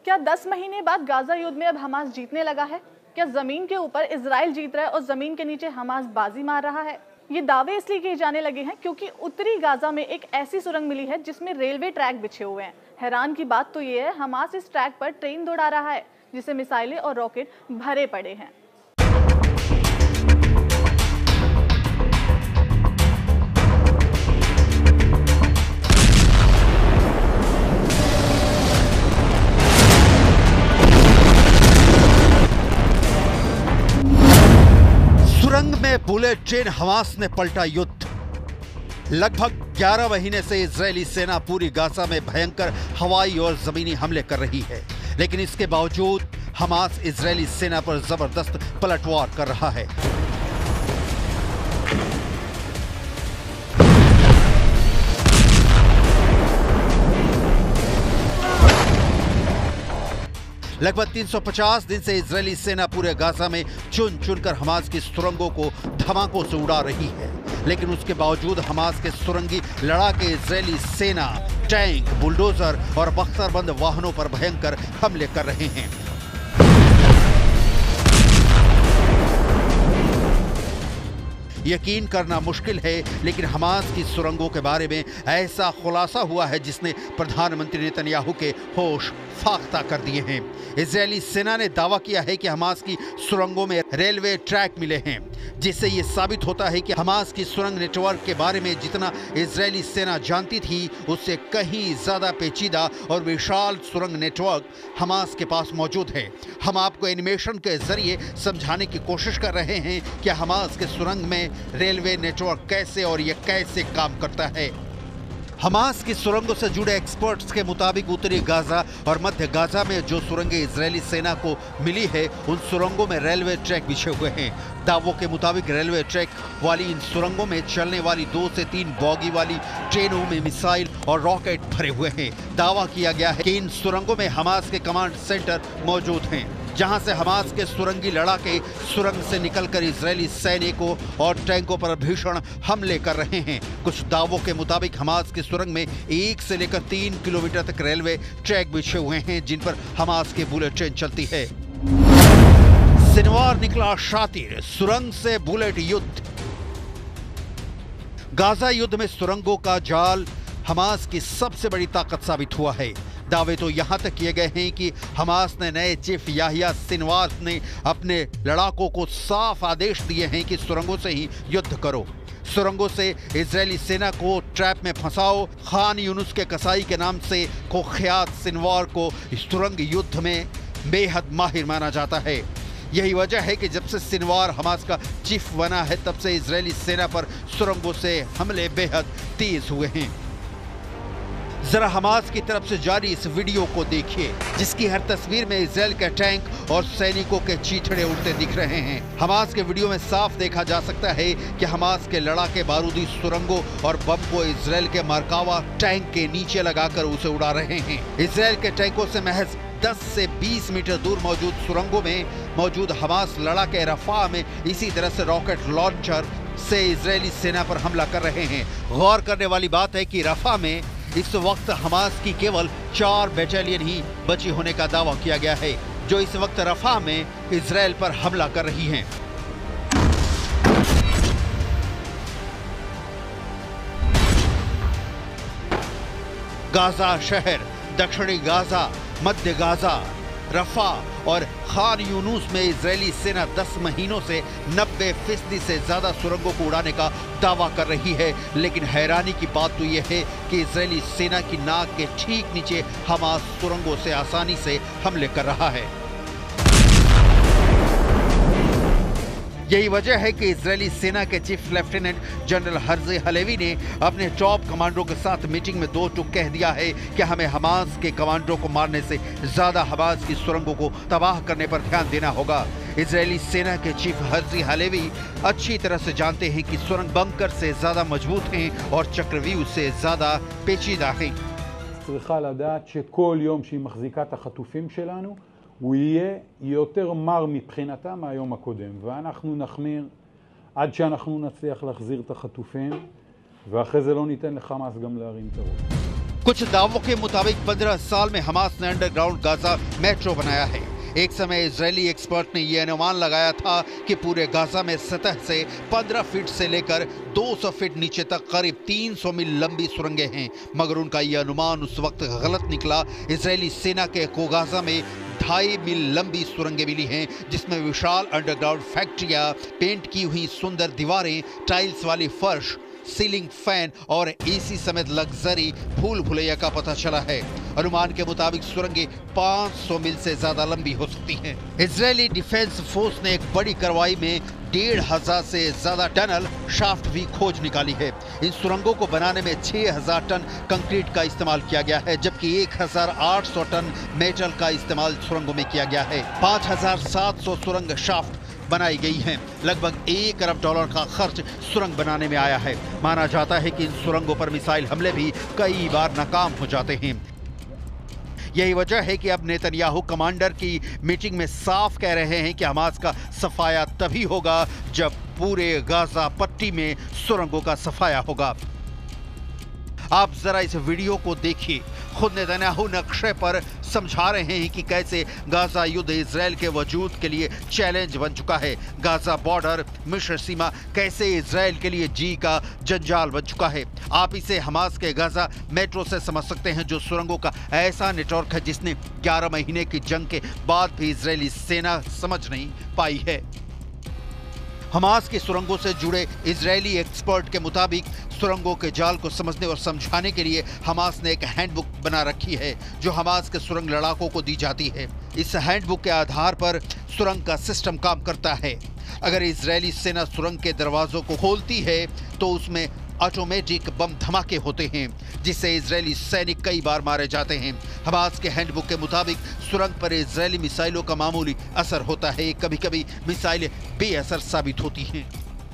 क्या 10 महीने बाद गाजा युद्ध में अब हमास जीतने लगा है? क्या जमीन के ऊपर इजराइल जीत रहा है और जमीन के नीचे हमास बाजी मार रहा है? ये दावे इसलिए किए जाने लगे हैं क्योंकि उत्तरी गाजा में एक ऐसी सुरंग मिली है जिसमें रेलवे ट्रैक बिछे हुए हैं। हैरान की बात तो ये है, हमास इस ट्रैक पर ट्रेन दौड़ा रहा है जिसे मिसाइलें और रॉकेट भरे पड़े हैं। सुरंग में बुलेट ट्रेन हमास ने पलटा युद्ध। लगभग 11 महीने से इजरायली सेना पूरी गाजा में भयंकर हवाई और जमीनी हमले कर रही है, लेकिन इसके बावजूद हमास इजरायली सेना पर जबरदस्त पलटवार कर रहा है। लगभग 350 दिन से इजरायली सेना पूरे गाजा में चुन चुनकर हमास की सुरंगों को धमाकों से उड़ा रही है, लेकिन उसके बावजूद हमास के सुरंगी लड़ाके इजरायली सेना टैंक, बुलडोजर और बख्तरबंद वाहनों पर भयंकर हमले कर रहे हैं। यकीन करना मुश्किल है, लेकिन हमास की सुरंगों के बारे में ऐसा खुलासा हुआ है जिसने प्रधानमंत्री नेतन्याहू के होश फाख्ता कर दिए हैं। इजरायली सेना ने दावा किया है कि हमास की सुरंगों में रेलवे ट्रैक मिले हैं, जिससे यह साबित होता है कि हमास की सुरंग नेटवर्क के बारे में जितना इजरायली सेना जानती थी उससे कहीं ज्यादा पेचीदा और विशाल सुरंग नेटवर्क हमास के पास मौजूद है। हम आपको एनिमेशन के जरिए समझाने की कोशिश कर रहे हैं कि हमास के सुरंग में रेलवे नेटवर्क कैसे और यह कैसे काम करता है। हमास की सुरंगों से जुड़े एक्सपर्ट्स के मुताबिक उत्तरी गाजा और मध्य गाजा में जो सुरंगें इजरायली सेना को मिली है उन सुरंगों में रेलवे ट्रैक बिछे हुए हैं। दावों के मुताबिक रेलवे ट्रैक वाली इन सुरंगों में चलने वाली 2 से 3 बॉगी वाली ट्रेनों में मिसाइल और रॉकेट भरे हुए हैं। दावा किया गया है कि इन सुरंगों में हमास के कमांड सेंटर मौजूद हैं, जहां से हमास के सुरंगी लड़ाके सुरंग से निकलकर इजरायली सैनिकों और टैंकों पर भीषण हमले कर रहे हैं। कुछ दावों के मुताबिक हमास की सुरंग में 1 से लेकर 3 किलोमीटर तक रेलवे ट्रैक बिछे हुए हैं जिन पर हमास की बुलेट ट्रेन चलती है। सिनवार निकला शातिर, सुरंग से बुलेट युद्ध। गाजा युद्ध में सुरंगों का जाल हमास की सबसे बड़ी ताकत साबित हुआ है। दावे तो यहां तक किए गए हैं कि हमास ने नए चीफ याहिया सिनवार ने अपने लड़ाकों को साफ आदेश दिए हैं कि सुरंगों से ही युद्ध करो, सुरंगों से इजरायली सेना को ट्रैप में फंसाओ। खान यूनुस के कसाई के नाम से कुख्यात सिनवार को सुरंग युद्ध में बेहद माहिर माना जाता है। यही वजह है कि जब से सिनवार हमास का चीफ बना है तब से इजरायली सेना पर सुरंगों से हमले बेहद तेज हुए हैं। जरा हमास की तरफ से जारी इस वीडियो को देखिए, जिसकी हर तस्वीर में इजराइल के टैंक और सैनिकों के चीथड़े उड़ते दिख रहे हैं। हमास के वीडियो में साफ देखा जा सकता है कि हमास के लड़ाके बारूदी सुरंगों और बम को इजराइल के मरकावा टैंक के नीचे लगाकर उसे उड़ा रहे हैं। इजराइल के टैंकों से महज 10 से 20 मीटर दूर मौजूद सुरंगों में मौजूद हमास लड़ाके रफा में इसी तरह से रॉकेट लॉन्चर से इजरायली सेना पर हमला कर रहे हैं। गौर करने वाली बात है कि रफा में इस वक्त हमास की केवल 4 बैटालियन ही बची होने का दावा किया गया है, जो इस वक्त रफा में इजराइल पर हमला कर रही हैं। गाजा शहर, दक्षिणी गाजा, मध्य गाजा, रफा और खान यूनुस में इजरायली सेना 10 महीनों से 90% से ज्यादा सुरंगों को उड़ाने का दावा कर रही है, लेकिन हैरानी की बात तो यह है कि इजरायली सेना की नाक के ठीक नीचे हमास सुरंगों से आसानी से हमले कर रहा है। यही वजह है कि इजरायली सेना के chief lieutenant general Herzi Halevi ने अपने टॉप कमांडरों के साथ मीटिंग में 2 टूक कह दिया है कि हमें हमास के कमांडरों को मारने से ज्यादा हमास की सुरंगों को तबाह करने पर ध्यान देना होगा। इजरायली सेना के चीफ हर्जी हलेवी अच्छी तरह से जानते हैं कि सुरंग बंकर से ज्यादा मजबूत हैं और चक्रव्यूह से ज्यादा पेचीदा हैं। צריכה לדעת שכל יום שהיא מחזיקה את החטופים שלנו הוא יהיה יותר מר מבחינתה מהיום הקודם, ואנחנו נחמיר עד שאנחנו נצליח להחזיר את החטופים, ואחרי זה לא ניתן לחמאס גם להרים את הראש. कुछ दावों के मुताबिक 15 साल में हमास ने अंडरग्राउंड गाजा मेट्रो बनाया है। एक समय इजरायली एक्सपर्ट ने यह अनुमान लगाया था कि पूरे गाजा में सतह से 15 फीट से लेकर 200 फीट नीचे तक करीब 300 मील लंबी सुरंगें हैं, मगर उनका यह अनुमान उस वक्त गलत निकला। इजरायली सेना के गाजा में 2.5 मील लंबी सुरंगें मिली हैं, जिसमें विशाल अंडरग्राउंड फैक्ट्रियां, पेंट की हुई सुंदर दीवारें, टाइल्स वाली फर्श, सीलिंग फैन और एसी समेत लग्जरी भूल भुलैया का पता चला है। अनुमान के मुताबिक सुरंगें 500 मील से ज्यादा लंबी हो सकती हैं। इजरायली डिफेंस फोर्स ने एक बड़ी कार्रवाई में 1,500 से ज्यादा टनल शाफ्ट भी खोज निकाली है। इन सुरंगों को बनाने में 6,000 टन कंक्रीट का इस्तेमाल किया गया है, जबकि 1,800 टन मेटल का इस्तेमाल सुरंगों में किया गया है। 5,700 सुरंग शाफ्ट बनाई गई हैं। लगभग $1 अरब का खर्च सुरंग बनाने में आया है। माना जाता है कि इन सुरंगों पर मिसाइल हमले भी कई बार नाकाम हो जाते हैं। यही वजह है कि अब नेतन्याहू कमांडर की मीटिंग में साफ कह रहे हैं कि हमास का सफाया तभी होगा जब पूरे गाजा पट्टी में सुरंगों का सफाया होगा। आप जरा इस वीडियो को देखिए। खुद नेतन्याहू नक्शे पर समझा रहे हैं कि कैसे गाजा युद्ध इजराइल के वजूद के लिए चैलेंज बन चुका है। गाजा बॉर्डर, मिस्र सीमा कैसे इजराइल के लिए जी का जंजाल बन चुका है। आप इसे हमास के गाजा मेट्रो से समझ सकते हैं, जो सुरंगों का ऐसा नेटवर्क है जिसने 11 महीने की जंग के बाद भी इजरायली सेना समझ नहीं पाई है। हमास की सुरंगों से जुड़े इजरायली एक्सपर्ट के मुताबिक सुरंगों के जाल को समझने और समझाने के लिए हमास ने एक हैंडबुक बना रखी है, जो हमास के सुरंग लड़ाकों को दी जाती है। इस हैंडबुक के आधार पर सुरंग का सिस्टम काम करता है। अगर इजरायली सेना सुरंग के दरवाजों को खोलती है तो उसमें ऑटोमेटिक बम धमाके होते हैं, जिससे इजरायली सैनिक कई बार मारे जाते हैं। हमास के हैंडबुक के मुताबिक सुरंग पर इजरायली मिसाइलों का मामूली असर होता है। कभी कभी मिसाइलें बेअसर साबित होती हैं।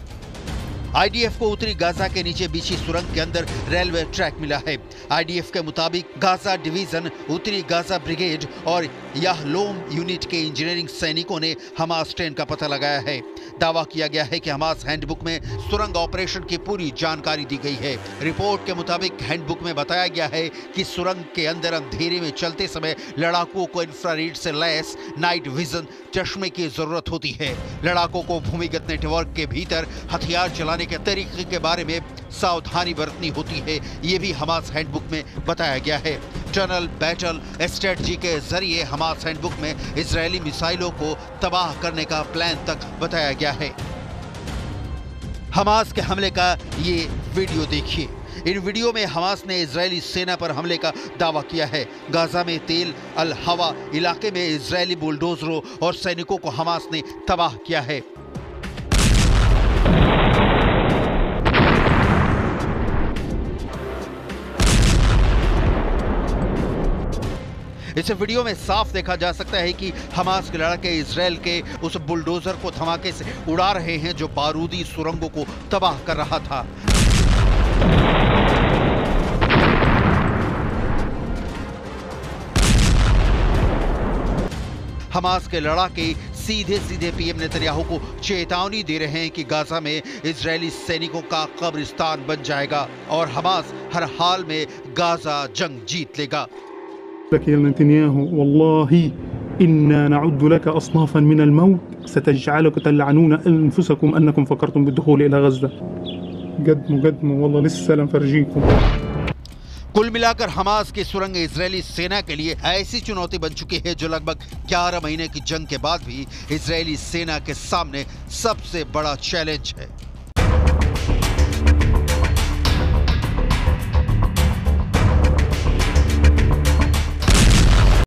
आईडीएफ को उत्तरी गाजा के नीचे बिछी सुरंग के अंदर रेलवे ट्रैक मिला है। आईडीएफ के मुताबिक गाजा डिवीजन, उत्तरी गाजा ब्रिगेड और याहलोम यूनिट के इंजीनियरिंग सैनिकों ने हमास ट्रेन का पता लगाया है। दावा किया गया है कि हमास हैंडबुक में सुरंग ऑपरेशन की पूरी जानकारी दी गई है। रिपोर्ट के मुताबिक हैंडबुक में बताया गया है कि सुरंग के अंदर अंधेरे में चलते समय लड़ाकों को इंफ्रारेड से लैस नाइट विजन चश्मे की जरूरत होती है। लड़ाकों को भूमिगत नेटवर्क के भीतर हथियार चलाने के तरीके के बारे में सावधानी बरतनी होती है। ये भी हमास हैंडबुक में बताया गया है। टनल बैटल स्ट्रेटजी के जरिए हमास हैंडबुक में इजरायली मिसाइलों को तबाह करने का प्लान तक बताया गया है। हमास के हमले का ये वीडियो देखिए। इन वीडियो में हमास ने इजरायली सेना पर हमले का दावा किया है। गाजा में तेल अल हवा इलाके में इजरायली बुलडोजरों और सैनिकों को हमास ने तबाह किया है। इस वीडियो में साफ देखा जा सकता है कि हमास के लड़ाके इजरायल के उस बुलडोजर को धमाके से उड़ा रहे हैं जो बारूदी सुरंगों को तबाह कर रहा था। हमास के लड़ाके सीधे सीधे पीएम नेतन्याहू को चेतावनी दे रहे हैं कि गाजा में इजरायली सैनिकों का कब्रिस्तान बन जाएगा और हमास हर हाल में गाजा जंग जीत लेगा। لك يا نتنياهو والله إنا نعد لك أصنافا من الموت ستجعلك تلعنون أنفسكم أنكم فكرتم بالدخول إلى غزة. قدموا والله لسه لنفرجيكم. कुल मिलाकर हमास की सुरंग इजरायली सेना के लिए ऐसी चुनौती बन चुकी है जो लगभग 11 महीने की जंग के बाद भी इजरायली सेना के सामने सबसे बड़ा चैलेंज है।